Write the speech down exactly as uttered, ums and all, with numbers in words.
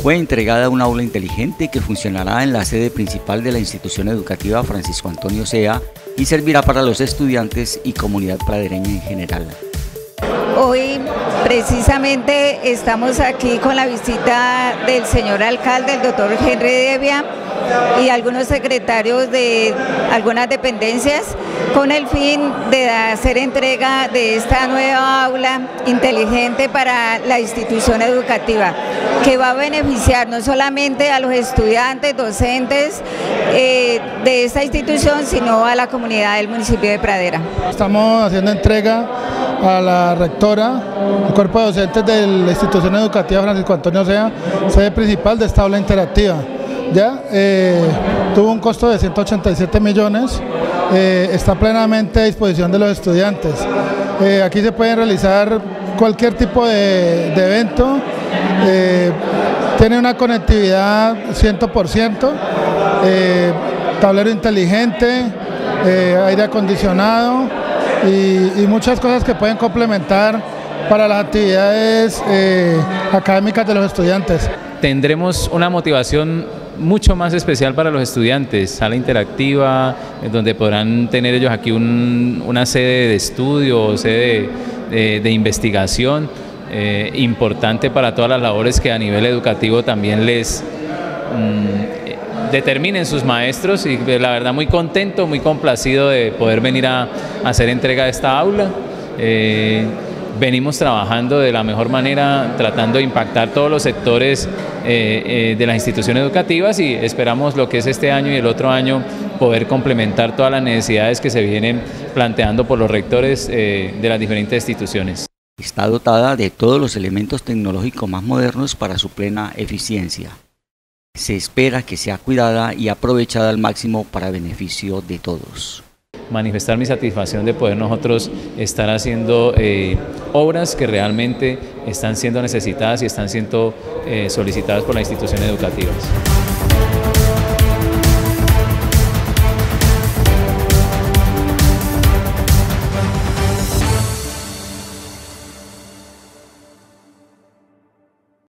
fue entregada un aula inteligente que funcionará en la sede principal de la institución educativa Francisco Antonio Sea y servirá para los estudiantes y comunidad pradereña en general. Hoy precisamente estamos aquí con la visita del señor alcalde, el doctor Henry Devia, y algunos secretarios de algunas dependencias con el fin de hacer entrega de esta nueva aula inteligente para la institución educativa, que va a beneficiar no solamente a los estudiantes, docentes eh, de esta institución, sino a la comunidad del municipio de Pradera. Estamos haciendo entrega a la rectora, el cuerpo de docentes de la institución educativa Francisco Antonio Sea, sede principal de esta aula interactiva. Ya eh, tuvo un costo de ciento ochenta y siete millones, eh, está plenamente a disposición de los estudiantes. Eh, aquí se pueden realizar cualquier tipo de, de evento, eh, tiene una conectividad cien por ciento, eh, tablero inteligente, eh, aire acondicionado y, y muchas cosas que pueden complementar para las actividades eh, académicas de los estudiantes. Tendremos una motivación mucho más especial para los estudiantes, sala interactiva, donde podrán tener ellos aquí un, una sede de estudio, sede de, de, de investigación, eh, importante para todas las labores que a nivel educativo también les mmm, determinen sus maestros, y la verdad muy contento, muy complacido de poder venir a, a hacer entrega de esta aula. Eh, Venimos trabajando de la mejor manera, tratando de impactar todos los sectores eh, eh, de las instituciones educativas, y esperamos lo que es este año y el otro año poder complementar todas las necesidades que se vienen planteando por los rectores eh, de las diferentes instituciones. Está dotada de todos los elementos tecnológicos más modernos para su plena eficiencia. Se espera que sea cuidada y aprovechada al máximo para beneficio de todos. Manifestar mi satisfacción de poder nosotros estar haciendo eh, obras que realmente están siendo necesitadas y están siendo eh, solicitadas por las instituciones educativas.